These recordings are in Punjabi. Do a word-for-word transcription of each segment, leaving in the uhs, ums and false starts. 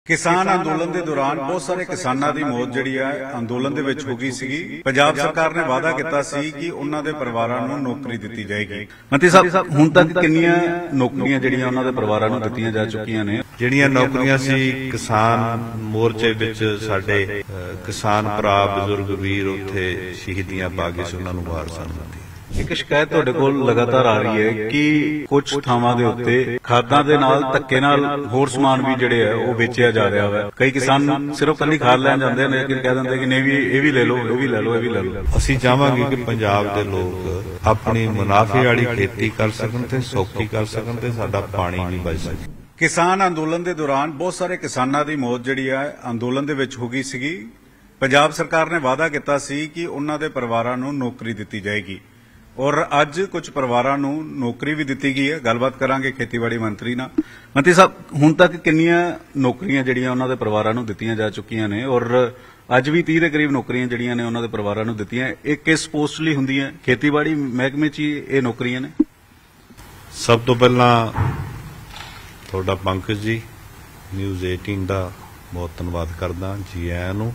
किसान अंदोलन के दौरान बहुत सारे किसानों की मौत जिहड़ी है अंदोलन दे विच हो गई सीगी। पंजाब सरकार ने वादा किया सी कि उन्हां दे परिवारां नूं नौकरी दित्ती जाएगी। मंत्री साहब हुण तक किन्नियां नौकरियां जिहड़ियां उन्हां दे परिवारां नूं दित्तियां जा चुकीਆਂ ने? ਜਿਹੜੀਆਂ ਨੌਕਰੀਆਂ ਸੀ ਕਿਸਾਨ ਮੋਰਚੇ ਵਿੱਚ ਸਾਡੇ ਕਿਸਾਨ ਭਰਾ ਬਜ਼ੁਰਗ ਵੀਰ ਉੱਥੇ ਸ਼ਹੀਦੀਆਂ ਪਾ ਕੇ ਸੀ ਉਹਨਾਂ ਨੂੰ ਵਾਰਸਾਂ ਨੂੰ ਦਿੱਤੀ। एक शिकायत तुहाडे कोल लगातार आ रही है कि कुछ थावां दे उत्ते खादां दे नाल धक्के नाल होर समान भी जिहड़े है वो वेचिया जा रहा है। कई किसान सिर्फ कल्ली खाद लैण जांदे ने लेकिन कह दिंदे कि नहीं भी ये भी ले लो ये भी ले लो ये भी ले लो। ਅਸੀਂ ਚਾਹਾਂਗੇ ਕਿ ਪੰਜਾਬ ਦੇ ਲੋਕ ਆਪਣੀ ਮੁਨਾਫੇ ਵਾਲੀ ਖੇਤੀ ਕਰ ਸਕਣ ਤੇ ਸੌਖੀ ਕਰ ਸਕਣ ਤੇ ਸਾਡਾ ਪਾਣੀ ਵੀ ਬਚ ਸਕੇ। किसान अंदोलन के दौरान बहुत सारे किसानों की मौत जिहड़ी है अंदोलन दे विच हो गई सीगी। पंजाब सरकार ने वादा किया सी कि उन्हां दे परिवारां नूं नौकरी दित्ती जाएगी और अज कुछ परिवारां नूं नौकरी भी दित्ती गई है। गलबात करांगे खेतीबाड़ी मंत्री नाल। मंत्री साहब हुण तक किन्नियां नौकरियां जिहड़ियां उन्हां दे परिवारां नूं दित्तियां जा चुकीਆਂ ने और अज भी तीह दे करीब नौकरियां जिहड़ियां ने उन्हां दे परिवारां नूं दित्तियां। ਇਹ किस पोस्ट ਲਈ ਹੁੰਦੀਆਂ? खेतीबाड़ी महकमे 'ਚ ਇਹ ਨੌਕਰੀਆਂ ਨੇ। ਸਭ ਤੋਂ ਪਹਿਲਾਂ ਤੁਹਾਡਾ ਪੰਕਜ ਜੀ ਨਿਊਜ਼ ਅਠਾਰਾਂ ਦਾ ਬਹੁਤ ਧੰਨਵਾਦ ਕਰਦਾ ਜੀ ਆਇਆਂ ਨੂੰ।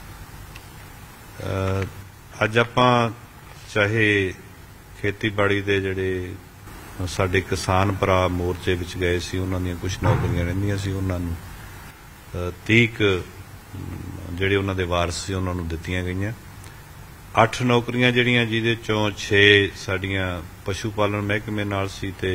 ਅੱਜ ਆਪਾਂ ਚਾਹੇ ਖੇਤੀਬਾੜੀ ਦੇ ਜਿਹੜੇ ਸਾਡੇ ਕਿਸਾਨ ਭਰਾ ਮੋਰਚੇ ਵਿੱਚ ਗਏ ਸੀ ਉਹਨਾਂ ਦੀਆਂ ਕੁਝ ਨੌਕਰੀਆਂ ਰਹਿੰਦੀਆਂ ਸੀ ਉਹਨਾਂ ਨੂੰ ਤੀਹ ਜਿਹੜੇ ਉਹਨਾਂ ਦੇ ਵਾਰਸ ਸੀ ਉਹਨਾਂ ਨੂੰ ਦਿੱਤੀਆਂ ਗਈਆਂ। ਅੱਠ ਨੌਕਰੀਆਂ ਜਿਹੜੀਆਂ ਜਿਹਦੇ ਚੋਂ ਛੇ ਸਾਡੀਆਂ ਪਸ਼ੂ ਪਾਲਣ ਮਹਿਕਮੇ ਨਾਲ ਸੀ ਤੇ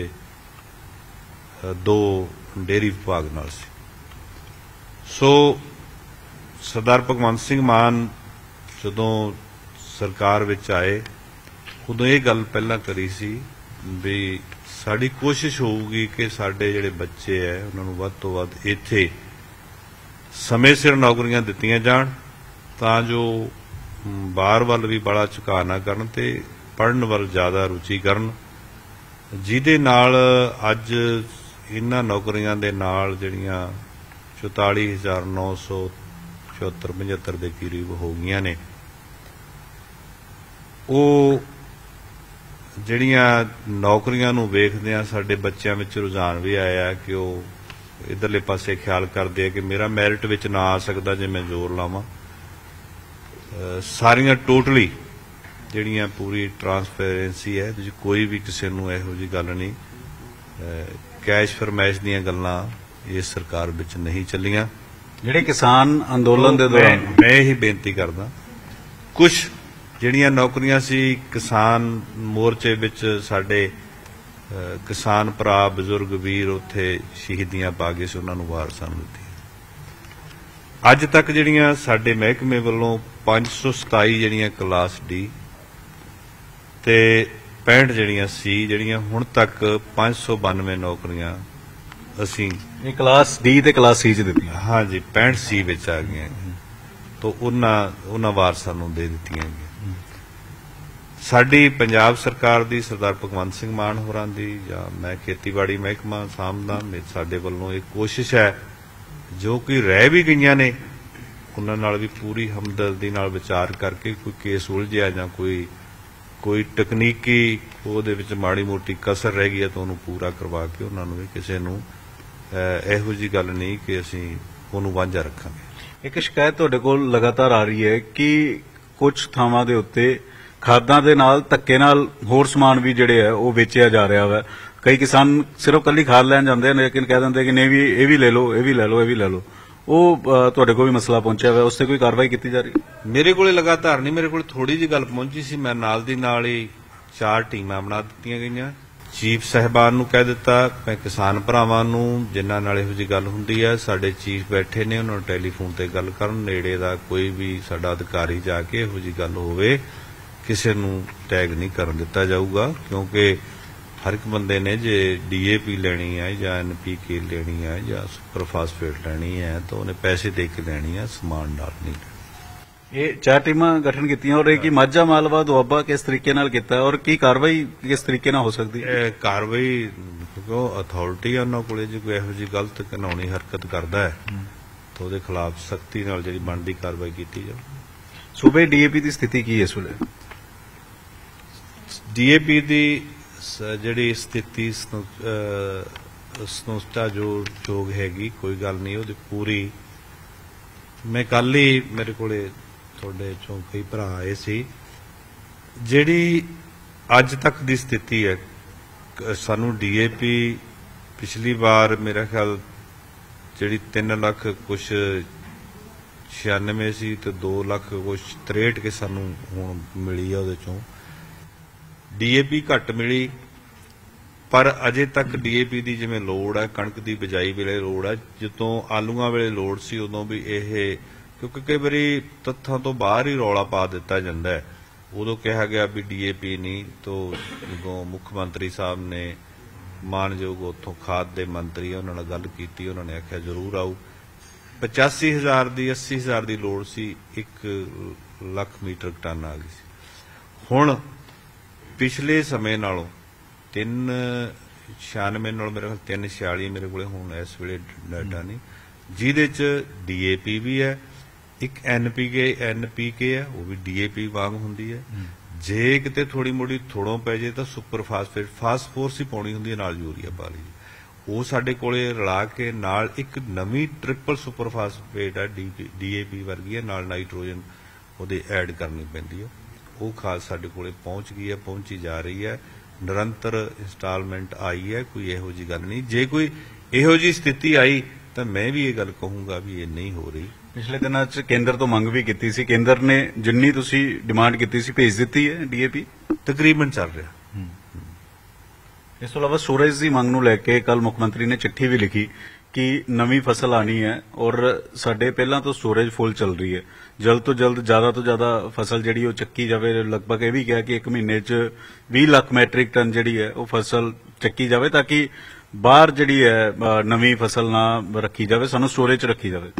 ਦੋ ਡੇਅਰੀ ਵਿਭਾਗ ਨਾਲ ਸੀ। ਸੋ ਸਰਦਾਰ ਭਗਵੰਤ ਸਿੰਘ ਮਾਨ ਜਦੋਂ ਸਰਕਾਰ ਵਿੱਚ ਆਏ ਉਦੋਂ ਇਹ ਗੱਲ ਪਹਿਲਾਂ ਕਰੀ ਸੀ ਵੀ ਸਾਡੀ ਕੋਸ਼ਿਸ਼ ਹੋਊਗੀ ਕਿ ਸਾਡੇ ਜਿਹੜੇ ਬੱਚੇ ਹੈ ਉਹਨਾਂ ਨੂੰ ਵੱਧ ਤੋਂ ਵੱਧ ਇੱਥੇ ਸਮੇਂ ਸਿਰ ਨੌਕਰੀਆਂ ਦਿੱਤੀਆਂ ਜਾਣ ਤਾਂ ਜੋ ਬਾਹਰ ਵੱਲ ਵੀ ਬੜਾ ਝੁਕਾਅ ਨਾ ਕਰਨ ਤੇ ਪੜ੍ਹਨ ਵੱਲ ਜ਼ਿਆਦਾ ਰੁਚੀ ਕਰਨ, ਜਿਹਦੇ ਨਾਲ ਅੱਜ ਇਹਨਾਂ ਨੌਕਰੀਆਂ ਦੇ ਨਾਲ ਜਿਹੜੀਆਂ ਚੁਤਾਲੀ ਹਜ਼ਾਰ ਨੌ ਸੌ ਚੌਹੱਤਰ ਪਝੱਤਰ ਦੇ ਕਰੀਬ ਹੋ ਗਈਆਂ ਨੇ। ਉਹ ਜਿਹੜੀਆਂ ਨੌਕਰੀਆਂ ਨੂੰ ਵੇਖਦਿਆਂ ਸਾਡੇ ਬੱਚਿਆਂ ਵਿੱਚ ਰੁਝਾਨ ਵੀ ਆਇਆ ਕਿ ਉਹ ਇਧਰਲੇ ਪਾਸੇ ਖਿਆਲ ਕਰਦੇ ਆ ਕਿ ਮੇਰਾ ਮੈਰਿਟ ਵਿੱਚ ਨਾ ਆ ਸਕਦਾ ਜੇ ਮੈਂ ਜ਼ੋਰ ਲਾਵਾਂ। ਸਾਰੀਆਂ ਟੋਟਲੀ ਜਿਹੜੀਆਂ ਪੂਰੀ ਟਰਾਂਸਪੇਰੈਂਸੀ ਹੈ, ਤੁਸੀਂ ਕੋਈ ਵੀ ਕਿਸੇ ਨੂੰ ਇਹੋ ਜਿਹੀ ਗੱਲ ਨਹੀਂ ਕੈਸ਼ ਫਰਮਾਇਸ਼ ਦੀਆਂ ਗੱਲਾਂ ਇਸ ਸਰਕਾਰ ਵਿੱਚ ਨਹੀਂ ਚੱਲੀਆਂ। ਜਿਹੜੇ ਕਿਸਾਨ ਅੰਦੋਲਨ ਦੇ ਦੌਰਾਨ ਮੈਂ ਇਹ ਬੇਨਤੀ ਕਰਦਾ ਕੁਝ ਜਿਹੜੀਆਂ ਨੌਕਰੀਆਂ ਸੀ ਕਿਸਾਨ ਮੋਰਚੇ ਵਿੱਚ ਸਾਡੇ ਕਿਸਾਨ ਭਰਾ ਬਜ਼ੁਰਗ ਵੀਰ ਉੱਥੇ ਸ਼ਹੀਦੀਆਂ ਪਾ ਕੇ ਸੀ ਉਹਨਾਂ ਨੂੰ ਵਾਰਸਾਂ ਨੂੰ ਦਿੱਤੀ। ਅੱਜ ਤੱਕ ਜਿਹੜੀਆਂ ਸਾਡੇ ਮਹਿਕਮੇ ਵੱਲੋਂ ਪੰਜ ਸੌ ਸਤਾਈ ਜਿਹੜੀਆਂ ਕਲਾਸ ਡੀ ਤੇ ਪੈਂਹਠ ਜਿਹੜੀਆਂ ਸੀ ਜਿਹੜੀਆਂ ਹੁਣ ਤੱਕ ਪੰਜ ਸੌ ਬਾਨਵੇਂ ਨੌਕਰੀਆਂ ਅਸੀਂ ਇਹ ਕਲਾਸ ਡੀ ਤੇ ਕਲਾਸ ਸੀ ਚ ਦਿੱਤੀਆਂ। ਹਾਂਜੀ ਪੈਂਹਠ ਸੀ ਵਿੱਚ ਆ ਗਈਆਂ ਤਾਂ ਉਹਨਾਂ ਉਹਨਾਂ ਵਾਰਸਾਂ ਨੂੰ ਦੇ ਦਿੱਤੀਆਂ ਗਈਆਂ। ਸਾਡੀ ਪੰਜਾਬ ਸਰਕਾਰ ਦੀ ਸਰਦਾਰ ਭਗਵੰਤ ਸਿੰਘ ਮਾਨ ਹੋਰਾਂ ਦੀ ਜਾਂ ਮੈਂ ਖੇਤੀਬਾੜੀ ਮਹਿਕਮਾ ਸਾਂਭਦਾ ਸਾਡੇ ਵੱਲੋਂ ਇਹ ਕੋਸ਼ਿਸ਼ ਹੈ ਜੋ ਕਿ ਰਹਿ ਵੀ ਗਈਆਂ ਨੇ ਉਹਨਾਂ ਨਾਲ ਵੀ ਪੂਰੀ ਹਮਦਰਦੀ ਨਾਲ ਵਿਚਾਰ ਕਰਕੇ ਕੋਈ ਕੇਸ ਉਲਝਿਆ ਜਾਂ ਕੋਈ ਕੋਈ ਤਕਨੀਕੀ ਉਹਦੇ ਵਿੱਚ ਮਾੜੀ ਮੋਟੀ ਕਸਰ ਰਹਿ ਗਈ ਹੈ ਤਾਂ ਉਹਨੂੰ ਪੂਰਾ ਕਰਵਾ ਕੇ ਉਹਨਾਂ ਨੂੰ ਵੀ ਕਿਸੇ ਨੂੰ ਇਹੋ ਜਿਹੀ ਗੱਲ ਨਹੀਂ ਕਿ ਅਸੀਂ ਉਹਨੂੰ ਵਾਂਝਾ ਰੱਖਾਂਗੇ। ਇੱਕ ਸ਼ਿਕਾਇਤ ਤੁਹਾਡੇ ਕੋਲ ਲਗਾਤਾਰ ਆ ਰਹੀ ਹੈ ਕਿ ਕੁਝ ਥਾਵਾਂ ਦੇ ਉੱਤੇ ਖਾਦਾਂ ਦੇ ਨਾਲ ਧੱਕੇ ਨਾਲ ਹੋਰ ਸਮਾਨ ਵੀ ਜਿਹੜੇ ਹੈ ਉਹ ਵੇਚਿਆ ਜਾ ਰਿਹਾ ਹੈ। ਕਈ ਕਿਸਾਨ ਸਿਰਫ ਕੱਲੀ ਖਾਦ ਲੈਣ ਜਾਂਦੇ ਨੇ ਲੇਕਿਨ ਕਹਿ ਦਿੰਦੇ ਕਿ ਨਹੀਂ ਵੀ ਇਹ ਵੀ ਲੈ ਲਓ ਇਹ ਵੀ ਲੈ ਲਓ ਇਹ ਵੀ ਲੈ ਲਓ। ਉਹ ਤੁਹਾਡੇ ਕੋਲ ਵੀ ਮਸਲਾ ਪਹੁੰਚਿਆ ਹੋਇਆ, ਉਸ ਤੇ ਕੋਈ ਕਾਰਵਾਈ ਕੀਤੀ ਜਾ ਰਹੀ? ਮੇਰੇ ਕੋਲੇ ਲਗਾਤਾਰ ਨਹੀਂ, ਮੇਰੇ ਕੋਲ ਥੋੜੀ ਜਿਹੀ ਗੱਲ ਪਹੁੰਚੀ ਸੀ। ਮੈਂ ਨਾਲ ਦੀ ਨਾਲ ਹੀ ਚਾਰ ਟੀਮਾਂ ਬਣਾ ਦਿੱਤੀਆਂ ਗਈਆਂ। ਚੀਫ ਸਾਹਿਬਾਨ ਨੂੰ ਕਹਿ ਦਿੱਤਾ ਮੈਂ ਕਿਸਾਨ ਭਰਾਵਾਂ ਨੂੰ ਜਿਨ੍ਹਾਂ ਨਾਲ ਇਹੋ ਜਿਹੀ ਗੱਲ ਹੁੰਦੀ ਹੈ ਸਾਡੇ ਚੀਫ ਬੈਠੇ ਨੇ ਉਹਨਾਂ ਨੂੰ ਟੈਲੀਫੋਨ ਤੇ ਗੱਲ ਕਰਨ, ਨੇੜੇ ਦਾ ਕੋਈ ਵੀ ਸਾਡਾ ਅਧਿਕਾਰੀ ਜਾ ਕੇ ਇਹੋ ਜਿਹੀ ਗੱਲ ਹੋਵੇ ਕਿਸੇ ਨੂੰ ਟੈਗ ਨਹੀਂ ਕਰਨ ਦਿੱਤਾ ਜਾਊਗਾ ਕਿਉਂਕਿ ਹਰ ਇੱਕ ਬੰਦੇ ਨੇ ਜੇ ਡੀਏਪੀ ਲੈਣੀ ਹੈ ਜਾਂ ਐਨਪੀਕੇ ਲੈਣੀ ਹੈ ਜਾਂ ਸੁਪਰ ਫਾਸਫੇਟ ਲੈਣੀ ਹੈ ਤਾਂ ਉਹਨੇ ਪੈਸੇ ਦੇ ਕੇ ਲੈਣੀ ਹੈ, ਸਮਾਨ ਨਾਲ ਨਹੀਂ। ਇਹ ਚਾਰ ਟੀਮਾਂ ਗਠਨ ਕੀਤੀਆਂ ਔਰ ਇਹ ਕੀ ਮਾਝਾ ਮਾਲਵਾ ਦੁਆਬਾ ਕਿਸ ਤਰੀਕੇ ਨਾਲ ਕੀਤਾ ਔਰ ਕੀ ਕਾਰਵਾਈ ਕਿਸ ਤਰੀਕੇ ਨਾਲ ਹੋ ਸਕਦੀ ਹੈ? ਇਹ ਕਾਰਵਾਈ ਕਿਉਂਕਿ ਅਥਾਰਟੀ ਆ ਉਹਨਾਂ ਕੋਲੇ ਜੇ ਕੋਈ ਇਹੋ ਜਿਹੀ ਗਲਤ ਕਾਨੂੰਨੀ ਹਰਕਤ ਕਰਦਾ ਹੈ ਤਾਂ ਉਹਦੇ ਖਿਲਾਫ ਸਖਤੀ ਨਾਲ ਜਿਹੜੀ ਬਣਦੀ ਕਾਰਵਾਈ ਕੀਤੀ ਜਾਵੇ। ਸੂਬੇ ਡੀਏਪੀ ਦੀ ਸਥਿਤੀ ਕੀ ਹੈ ਇਸ ਵੇਲੇ? ਡੀਏਪੀ ਦੀ ਜਿਹੜੀ ਸਥਿਤੀ ਸੰਸਥਾ ਜੋ ਯੋਗ ਹੈਗੀ, ਕੋਈ ਗੱਲ ਨਹੀਂ, ਉਹਦੀ ਪੂਰੀ। ਮੈਂ ਕੱਲ ਹੀ ਮੇਰੇ ਕੋਲੇ ਤੁਹਾਡੇ ਚੋਂ ਕਈ ਭਰਾ ਆਏ ਸੀ, ਜਿਹੜੀ ਅੱਜ ਤੱਕ ਦੀ ਸਥਿਤੀ ਹੈ, ਸਾਨੂੰ ਡੀਏਪੀ ਪਿਛਲੀ ਵਾਰ ਮੇਰਾ ਖਿਆਲ ਜਿਹੜੀ ਤਿੰਨ ਲੱਖ ਕੁਛ ਛਿਆਨਵੇਂ ਸੀ ਤੇ ਦੋ ਲੱਖ ਕੁਛ ਤਰੇਹਠ ਕੇ ਸਾਨੂੰ ਹੁਣ ਮਿਲੀ ਆ, ਉਹਦੇ ਚੋਂ ਡੀਏਪੀ ਘੱਟ ਮਿਲੀ। ਪਰ ਅਜੇ ਤੱਕ ਡੀਏਪੀ ਦੀ ਜਿਵੇਂ ਲੋੜ ਹੈ, ਕਣਕ ਦੀ ਬਿਜਾਈ ਵੇਲੇ ਲੋੜ ਹੈ, ਜਦੋਂ ਆਲੂਆਂ ਵੇਲੇ ਲੋੜ ਸੀ ਉਦੋਂ ਵੀ ਇਹ, ਕਿਉਂਕਿ ਕਈ ਵਾਰੀ ਤੱਥਾਂ ਤੋਂ ਬਾਹਰ ਹੀ ਰੌਲਾ ਪਾ ਦਿੱਤਾ ਜਾਂਦਾ ਹੈ। ਉਦੋਂ ਕਿਹਾ ਗਿਆ ਵੀ ਡੀਏਪੀ ਨਹੀਂ, ਤੋਂ ਜਦੋਂ ਮੁੱਖ ਮੰਤਰੀ ਸਾਹਿਬ ਨੇ ਮਾਨਯੋਗ ਉੱਥੋਂ ਖਾਦ ਦੇ ਮੰਤਰੀ ਉਹਨਾਂ ਨਾਲ ਗੱਲ ਕੀਤੀ, ਉਹਨਾਂ ਨੇ ਆਖਿਆ ਜ਼ਰੂਰ ਆਊ। ਪਚਾਸੀ ਹਜ਼ਾਰ ਦੀ ਅੱਸੀ ਹਜ਼ਾਰ ਦੀ ਲੋੜ ਸੀ, ਇੱਕ ਲੱਖ ਮੀਟਰ ਟਨ ਆ ਗਈ ਸੀ। ਹੁਣ ਪਿਛਲੇ ਸਮੇਂ ਨਾਲੋਂ ਤਿੰਨ ਛਿਆਨਵੇਂ ਨਾਲ ਮੇਰੇ ਕੋਲ ਤਿੰਨ ਛਿਆਲੀ ਮੇਰੇ ਕੋਲੇ ਹੁਣ ਇਸ ਵੇਲੇ ਡਾਟਾ ਨਹੀਂ, ਜਿਹਦੇ ਚ ਡੀਏਪੀ ਵੀ ਹੈ, ਇੱਕ ਐਨਪੀਕੇ ਐਨਪੀਕੇ ਹੈ, ਉਹ ਵੀ ਡੀਏਪੀ ਵਾਂਗ ਹੁੰਦੀ ਹੈ। ਜੇ ਕਿਤੇ ਥੋੜੀ ਮੋੜੀ ਥੋੜੋਂ ਪੈ ਜੇ ਤਾਂ ਸੁਪਰ ਫਾਸਫੇਟ ਫਾਸਫੋਰਸ ਹੀ ਪਾਉਣੀ ਹੁੰਦੀ ਹੈ, ਨਾਲ ਯੂਰੀਆ ਪਾ ਲਈ, ਉਹ ਸਾਡੇ ਕੋਲੇ ਰਲਾ ਕੇ ਨਾਲ ਇੱਕ ਨਵੀਂ ਟ੍ਰਿਪਲ ਸੁਪਰ ਫਾਸਫੇਟ ਹੈ, ਡੀਏਪੀ ਵਰਗੀ ਹੈ, ਨਾਲ ਨਾਈਟ੍ਰੋਜਨ ਉਹਦੇ ਐਡ ਕਰਨੀ ਪੈਂਦੀ ਹੈ। ਉਹ ਖਾਦ ਸਾਡੇ ਕੋਲੇ ਪਹੁੰਚ ਗਈ ਹੈ, ਪਹੁੰਚੀ ਜਾ ਰਹੀ ਹੈ, ਨਿਰੰਤਰ ਇੰਸਟਾਲਮੈਂਟ ਆਈ ਹੈ, ਕੋਈ ਇਹੋ ਜਿਹੀ ਗੱਲ ਨਹੀਂ। ਜੇ ਕੋਈ ਇਹੋ ਜਿਹੀ ਸਥਿਤੀ ਆਈ ਤਾਂ ਮੈਂ ਵੀ ਇਹ ਗੱਲ ਕਹੂੰਗਾ ਵੀ ਇਹ ਨਹੀਂ ਹੋ ਰਹੀ। ਪਿਛਲੇ ਦਿਨਾਂ 'ਚ ਕੇਂਦਰ ਤੋਂ ਮੰਗ ਵੀ ਕੀਤੀ ਸੀ, ਕੇਂਦਰ ਨੇ ਜਿੰਨੀ ਤੁਸੀਂ ਡਿਮਾਂਡ ਕੀਤੀ ਸੀ ਭੇਜ ਦਿੱਤੀ ਹੈ ਡੀਏਪੀ, ਤਕਰੀਬਨ ਚੱਲ ਰਿਹਾ। ਇਸ ਤੋਂ ਇਲਾਵਾ ਸਟੋਰੇਜ ਦੀ ਮੰਗ ਨੂੰ ਲੈ ਕੇ ਕੱਲ ਮੁੱਖ ਮੰਤਰੀ ਨੇ ਚਿੱਠੀ ਵੀ ਲਿਖੀ ਕਿ ਨਵੀਂ ਫਸਲ ਆਣੀ ਹੈ ਔਰ ਸਾਡੇ ਪਹਿਲਾਂ ਤੋਂ ਸਟੋਰੇਜ ਫੁੱਲ ਚੱਲ ਰਹੀ ਹੈ, ਜਲਦ ਤੋਂ ਜਲਦ ਜ਼ਿਆਦਾ ਤੋਂ ਜ਼ਿਆਦਾ ਫਸਲ ਜਿਹੜੀ ਉਹ ਚੱਕੀ ਜਾਵੇ। ਲਗਭਗ ਇਹ ਵੀ ਕਿਹਾ ਕਿ ਇੱਕ ਮਹੀਨੇ 'ਚ ਵੀਹ ਲੱਖ ਮੈਟ੍ਰਿਕ ਟਨ ਜਿਹੜੀ ਹੈ ਉਹ ਫਸਲ ਚੱਕੀ ਜਾਵੇ, ਤਾਂ ਕਿ ਬਾਹਰ ਜਿਹੜੀ ਹੈ ਨਵੀਂ ਫਸਲ ਨਾ ਰੱਖੀ ਜਾਵੇ, ਸਾਨੂੰ ਸਟੋਰੇਜ 'ਚ ਰੱਖੀ ਜਾਵੇ।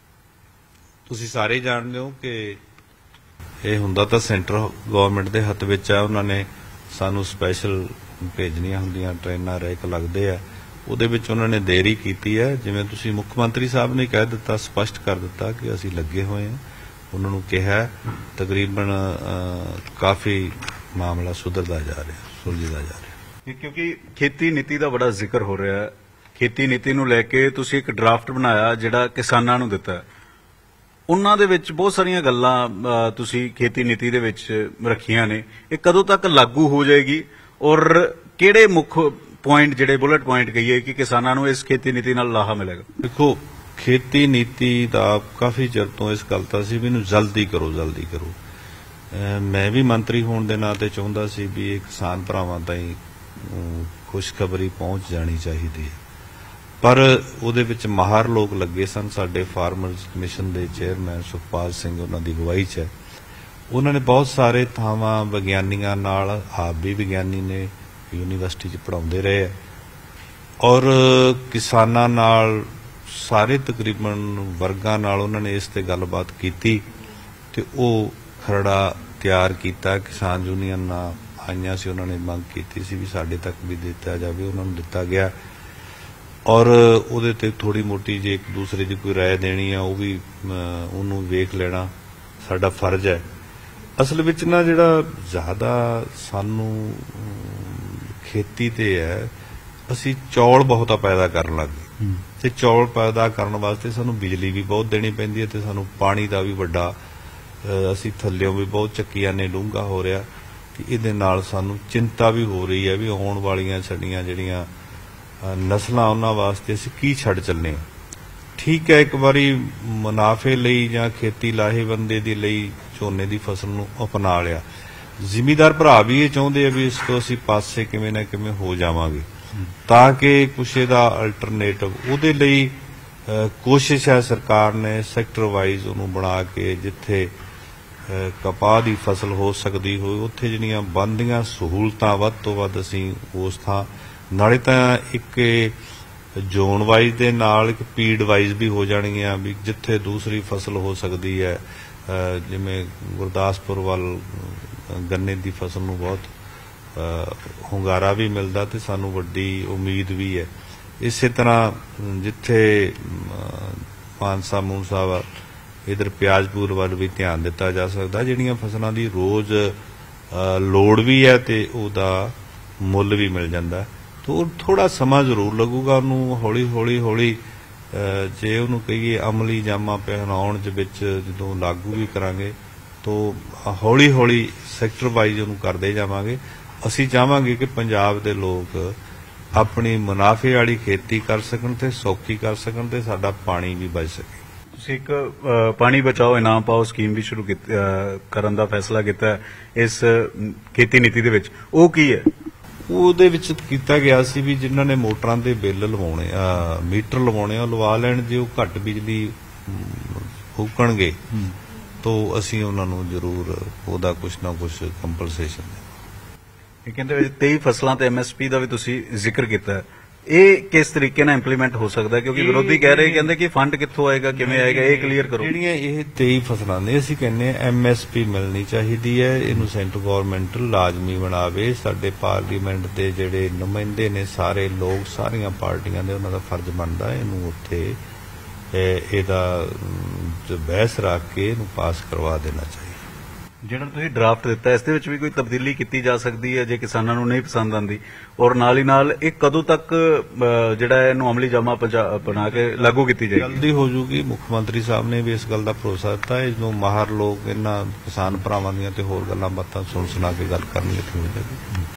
ਤੁਸੀਂ ਸਾਰੇ ਜਾਣਦੇ ਹੋ ਕਿ ਇਹ ਹੁੰਦਾ ਤਾਂ ਸੈਂਟਰ ਗਵਰਨਮੈਂਟ ਦੇ ਹੱਥ ਵਿੱਚ ਆ, ਉਹਨਾਂ ਨੇ ਸਾਨੂੰ ਸਪੈਸ਼ਲ ਭੇਜਣੀਆਂ ਹੁੰਦੀਆਂ, ਟ੍ਰੇਨਾਂ ਰੈਕ ਲੱਗਦੇ ਆ, ਉਹਦੇ ਵਿੱਚ ਉਹਨਾਂ ਨੇ ਦੇਰੀ ਕੀਤੀ ਹੈ। ਜਿਵੇਂ ਤੁਸੀਂ ਮੁੱਖ ਮੰਤਰੀ ਸਾਹਿਬ ਨੇ ਕਹਿ ਦਿੱਤਾ, ਸਪਸ਼ਟ ਕਰ ਦਿੱਤਾ ਕਿ ਅਸੀਂ ਲੱਗੇ ਹੋਏ ਹਾਂ, ਉਹਨਾਂ ਨੂੰ ਕਿਹਾ, ਤਕਰੀਬਨ ਕਾਫੀ ਮਾਮਲਾ ਸੁਧਰਦਾ ਜਾ ਰਿਹਾ, ਸੁਲਝਦਾ ਜਾ ਰਿਹਾ। ਕਿਉਂਕਿ ਖੇਤੀ ਨੀਤੀ ਦਾ ਬੜਾ ਜ਼ਿਕਰ ਹੋ ਰਿਹਾ ਹੈ, ਖੇਤੀ ਨੀਤੀ ਨੂੰ ਲੈ ਕੇ ਤੁਸੀਂ ਇੱਕ ਡਰਾਫਟ ਬਣਾਇਆ ਜਿਹੜਾ ਕਿਸਾਨਾਂ ਨੂੰ ਦਿੱਤਾ, ਉਹਨਾਂ ਦੇ ਵਿੱਚ ਬਹੁਤ ਸਾਰੀਆਂ ਗੱਲਾਂ ਤੁਸੀਂ ਖੇਤੀ ਨੀਤੀ ਦੇ ਵਿੱਚ ਰੱਖੀਆਂ ਨੇ, ਇਹ ਕਦੋਂ ਤੱਕ ਲਾਗੂ ਹੋ ਜਾਏਗੀ ਔਰ ਕਿਹੜੇ ਮੁੱਖ ਪੁਆਇੰਟ ਜਿਹੜੇ ਬੁਲਟ ਪੁਆਇੰਟ ਕਹੀਏ ਕਿ ਕਿਸਾਨਾਂ ਨੂੰ ਇਸ ਖੇਤੀ ਨੀਤੀ ਨਾਲ ਲਾਹਾ ਮਿਲੇਗਾ? ਦੇਖੋ, ਖੇਤੀ ਨੀਤੀ ਦਾ ਕਾਫੀ ਚਿਰ ਤੋਂ ਇਸ ਗੱਲ ਤਾਂ ਸੀ ਵੀ ਇਹਨੂੰ ਜਲਦੀ ਕਰੋ ਜਲਦੀ ਕਰੋ। ਮੈਂ ਵੀ ਮੰਤਰੀ ਹੋਣ ਦੇ ਨਾਤੇ ਚਾਹੁੰਦਾ ਸੀ ਵੀ ਇਹ ਕਿਸਾਨ ਭਰਾਵਾਂ ਤਾਈਂ ਖੁਸ਼ਖਬਰੀ ਪਹੁੰਚ ਜਾਣੀ ਚਾਹੀਦੀ ਹੈ, ਪਰ ਉਹਦੇ ਵਿੱਚ ਮਾਹਰ ਲੋਕ ਲੱਗੇ ਸਨ। ਸਾਡੇ ਫਾਰਮਰਸ ਕਮਿਸ਼ਨ ਦੇ ਚੇਅਰਮੈਨ ਸੁਖਪਾਲ ਸਿੰਘ, ਉਹਨਾਂ ਦੀ ਅਗਵਾਈ 'ਚ ਹੈ, ਉਹਨਾਂ ਨੇ ਬਹੁਤ ਸਾਰੇ ਥਾਵਾਂ ਵਿਗਿਆਨੀਆਂ ਨਾਲ, ਆਪ ਵੀ ਵਿਗਿਆਨੀ ਨੇ, ਯੂਨੀਵਰਸਿਟੀ 'ਚ ਪੜ੍ਹਾਉਂਦੇ ਰਹੇ ਹੈ, ਔਰ ਕਿਸਾਨਾਂ ਨਾਲ, ਸਾਰੇ ਤਕਰੀਬਨ ਵਰਗਾਂ ਨਾਲ ਉਹਨਾਂ ਨੇ ਇਸ ਤੇ ਗੱਲਬਾਤ ਕੀਤੀ ਤੇ ਉਹ ਖਰੜਾ ਤਿਆਰ ਕੀਤਾ। ਕਿਸਾਨ ਯੂਨੀਅਨਾਂ ਆਈਆਂ ਸੀ, ਉਹਨਾਂ ਨੇ ਮੰਗ ਕੀਤੀ ਸੀ ਵੀ ਸਾਡੇ ਤੱਕ ਵੀ ਦਿੱਤਾ ਜਾਵੇ, ਉਹਨਾਂ ਨੂੰ ਦਿੱਤਾ ਗਿਆ, ਔਰ ਉਹਦੇ ਤੇ ਥੋੜੀ ਮੋਟੀ ਜੇ ਇੱਕ ਦੂਸਰੇ ਦੀ ਕੋਈ ਰਾਏ ਦੇਣੀ ਆ ਉਹ ਵੀ ਉਹਨੂੰ ਵੇਖ ਲੈਣਾ ਸਾਡਾ ਫਰਜ਼ ਹੈ। ਅਸਲ ਵਿੱਚ ਨਾ ਜਿਹੜਾ ਜ਼ਿਆਦਾ ਸਾਨੂੰ ਖੇਤੀ ਤੇ ਹੈ, ਅਸੀਂ ਚੌਲ ਬਹੁਤਾ ਪੈਦਾ ਕਰਨ ਲੱਗ ਗਏ, ਤੇ ਚੌਲ ਪੈਦਾ ਕਰਨ ਵਾਸਤੇ ਸਾਨੂੰ ਬਿਜਲੀ ਵੀ ਬਹੁਤ ਦੇਣੀ ਪੈਂਦੀ ਹੈ ਤੇ ਸਾਨੂੰ ਪਾਣੀ ਦਾ ਵੀ ਵੱਡਾ, ਅਸੀਂ ਥੱਲਿਓਂ ਵੀ ਬਹੁਤ ਚੱਕੀਆਂ ਨੇ, ਡੂੰਘਾ ਹੋ ਰਿਹਾ, ਤੇ ਇਹਦੇ ਨਾਲ ਸਾਨੂੰ ਚਿੰਤਾ ਵੀ ਹੋ ਰਹੀ ਹੈ ਵੀ ਆਉਣ ਵਾਲੀਆਂ ਸਾਡੀਆਂ ਜਿਹੜੀਆਂ ਨਸਲਾਂ ਉਹਨਾਂ ਵਾਸਤੇ ਅਸੀਂ ਕੀ ਛੱਡ ਚੱਲੇ ਹਾਂ। ਠੀਕ ਹੈ, ਇੱਕ ਵਾਰੀ ਮੁਨਾਫੇ ਲਈ ਜਾਂ ਖੇਤੀ ਲਾਹੇਵੰਦੇ ਦੇ ਲਈ ਝੋਨੇ ਦੀ ਫਸਲ ਨੂੰ ਅਪਣਾ ਲਿਆ, ਜ਼ਿਮੀਦਾਰ ਭਰਾ ਵੀ ਇਹ ਚਾਹੁੰਦੇ ਆ ਵੀ ਇਸ ਤੋਂ ਅਸੀਂ ਪਾਸੇ ਕਿਵੇਂ ਨਾ ਕਿਵੇਂ ਹੋ ਜਾਵਾਂਗੇ, ਤਾਂ ਕਿ ਕੁਛ ਇਹਦਾ ਅਲਟਰਨੇਟਿਵ, ਉਹਦੇ ਲਈ ਕੋਸ਼ਿਸ਼ ਹੈ ਸਰਕਾਰ ਨੇ ਸੈਕਟਰ ਵਾਈਜ਼ ਉਹਨੂੰ ਬਣਾ ਕੇ, ਜਿੱਥੇ ਕਪਾਹ ਦੀ ਫਸਲ ਹੋ ਸਕਦੀ ਹੋਵੇ ਉੱਥੇ ਜਿਹੜੀਆਂ ਬਣਦੀਆਂ ਸਹੂਲਤਾਂ ਵੱਧ ਤੋਂ ਵੱਧ ਅਸੀਂ ਉਸ ਥਾਂ, ਨਾਲੇ ਤਾਂ ਇੱਕ ਜ਼ੋਨ ਵਾਈਜ਼ ਦੇ ਨਾਲ ਇੱਕ ਪੀੜ ਵਾਈਜ਼ ਵੀ ਹੋ ਜਾਣਗੀਆਂ ਵੀ ਜਿੱਥੇ ਦੂਸਰੀ ਫਸਲ ਹੋ ਸਕਦੀ ਹੈ, ਜਿਵੇਂ ਗੁਰਦਾਸਪੁਰ ਵੱਲ ਗੰਨੇ ਦੀ ਫਸਲ ਨੂੰ ਬਹੁਤ ਹੁੰਗਾਰਾ ਵੀ ਮਿਲਦਾ ਤੇ ਸਾਨੂੰ ਵੱਡੀ ਉਮੀਦ ਵੀ ਹੈ। ਇਸੇ ਤਰ੍ਹਾਂ ਜਿੱਥੇ ਮਾਨਸਾ ਮੂਨਸਾ ਵੱਲ, ਇਧਰ ਪਿਆਜ਼ਪੁਰ ਵੱਲ ਵੀ ਧਿਆਨ ਦਿੱਤਾ ਜਾ ਸਕਦਾ, ਜਿਹੜੀਆਂ ਫਸਲਾਂ ਦੀ ਰੋਜ਼ ਲੋੜ ਵੀ ਹੈ ਤੇ ਉਹਦਾ ਮੁੱਲ ਵੀ ਮਿਲ ਜਾਂਦਾ। ਤੋ ਥੋੜਾ ਸਮਾਂ ਜ਼ਰੂਰ ਲੱਗੂਗਾ ਉਹਨੂੰ ਹੌਲੀ ਹੌਲੀ ਹੌਲੀ ਜੇ ਉਹਨੂੰ ਕਹੀਏ ਅਮਲੀ ਜਾਮਾ ਪਹਿਨਾਉਣ ਦੇ ਵਿੱਚ ਜਦੋਂ ਲਾਗੂ ਵੀ ਕਰਾਂਗੇ ਤੋ ਹੌਲੀ ਹੌਲੀ ਸੈਕਟਰ ਵਾਈਜ਼ ਉਹਨੂੰ ਕਰਦੇ ਜਾਵਾਂਗੇ। ਅਸੀਂ ਚਾਹਾਂਗੇ ਕਿ ਪੰਜਾਬ ਦੇ ਲੋਕ ਆਪਣੀ ਮੁਨਾਫੇ ਵਾਲੀ ਖੇਤੀ ਕਰ ਸਕਣ ਤੇ ਸੌਖੀ ਕਰ ਸਕਣ ਤੇ ਸਾਡਾ ਪਾਣੀ ਵੀ ਬਚ ਸਕੇ। ਤੁਸੀਂ ਇੱਕ ਪਾਣੀ ਬਚਾਓ ਇਨਾਮ ਪਾਓ ਸਕੀਮ ਵੀ ਸ਼ੁਰੂ ਕਰਨ ਦਾ ਫੈਸਲਾ ਕੀਤਾ ਇਸ ਖੇਤੀ ਨੀਤੀ ਦੇ ਵਿੱਚ, ਉਹ ਕੀ ਹੈ? ਉਹਦੇ ਵਿੱਚ ਕੀਤਾ ਗਿਆ ਸੀ ਵੀ ਜਿਨ੍ਹਾਂ ਨੇ ਮੋਟਰਾਂ ਦੇ ਬਿੱਲ ਲਵਾਉਣੇ ਆ ਮੀਟਰ ਲਵਾਉਣੇ ਆ ਲਵਾ ਲੈਣ, ਜੇ ਉਹ ਘੱਟ ਬਿਜਲੀ ਫੂਕਣਗੇ ਤਾਂ ਅਸੀਂ ਉਹਨਾਂ ਨੂੰ ਜ਼ਰੂਰ ਉਹਦਾ ਕੁਛ ਨਾ ਕੁਛ ਕੰਪਨਸੇਸ਼ਨ ਦੇਵਾਂਗੇ। ਇਹ ਕਹਿੰਦੇ ਵਿੱਚ ਤੇਈ ਫਸਲਾਂ ਤੇ ਐਮਐਸਪੀ ਦਾ ਵੀ ਤੁਸੀਂ ਜ਼ਿਕਰ ਕੀਤਾ, ਇਹ ਕਿਸ ਤਰੀਕੇ ਨਾਲ ਇੰਪਲੀਮੈਂਟ ਹੋ ਸਕਦਾ? ਕਿਉਂਕਿ ਵਿਰੋਧੀ ਕਹਿ ਰਹੇ ਕਹਿੰਦੇ ਕਿ ਫੰਡ ਕਿੱਥੋਂ ਆਏਗਾ, ਕਿਵੇਂ ਆਏਗਾ, ਇਹ ਕਲੀਅਰ ਕਰੋ। ਜਿਹੜੀਆਂ ਇਹ ਤੇਈ ਫਸਲਾਂ ਨੇ ਅਸੀਂ ਕਹਿੰਦੇ ਆ ਐਮਐਸਪੀ ਮਿਲਣੀ ਚਾਹੀਦੀ ਹੈ, ਇਹਨੂੰ ਸੈਂਟਰ ਗਵਰਨਮੈਂਟ ਲਾਜ਼ਮੀ ਬਣਾਵੇ। ਸਾਡੇ ਪਾਰਲੀਮੈਂਟ ਦੇ ਜਿਹੜੇ ਨੁਮਾਇੰਦੇ ਨੇ ਸਾਰੇ ਲੋਕ ਸਾਰੀਆਂ ਪਾਰਟੀਆਂ ਦੇ ਉਹਨਾਂ ਦਾ ਫਰਜ਼ ਬਣਦਾ ਇਹਨੂੰ ਉੱਥੇ ਇਹਦਾ ਬਹਿਸ ਰੱਖ ਕੇ ਇਹਨੂੰ ਪਾਸ ਕਰਵਾ ਦੇਣਾ ਚਾਹੀਦਾ। ਜਿਹੜਾ ਤੁਸੀਂ ਡਰਾਫਟ ਦਿੱਤਾ ਇਸ ਦੇ ਵਿੱਚ ਵੀ ਕੋਈ ਤਬਦੀਲੀ ਕੀਤੀ ਜਾ ਸਕਦੀ ਹੈ ਜੇ ਕਿਸਾਨਾਂ ਨੂੰ ਨਹੀਂ ਪਸੰਦ ਆਉਂਦੀ, ਔਰ ਨਾਲ ਹੀ ਨਾਲ ਇਹ ਕਦੋਂ ਤੱਕ ਜਿਹੜਾ ਇਹਨੂੰ ਅਮਲੀ ਜਾਮਾ ਬਣਾ ਕੇ ਲਾਗੂ ਕੀਤੀ ਜਾਏਗੀ? ਜਲਦੀ ਹੋ ਜੂਗੀ। ਮੁੱਖ ਮੰਤਰੀ ਸਾਹਿਬ ਨੇ ਵੀ ਇਸ ਗੱਲ ਦਾ ਭਰੋਸਾ ਦਿੱਤਾ ਹੈ। ਜਦੋਂ ਮਾਹਰ ਲੋਕ ਇਹਨਾਂ ਕਿਸਾਨ ਭਰਾਵਾਂ ਦੀਆਂ ਤੇ ਹੋਰ ਗੱਲਾਂ ਬਾਤਾਂ ਸੁਣ ਸੁਣਾ ਕੇ ਗੱਲ ਕਰਨਗੇ।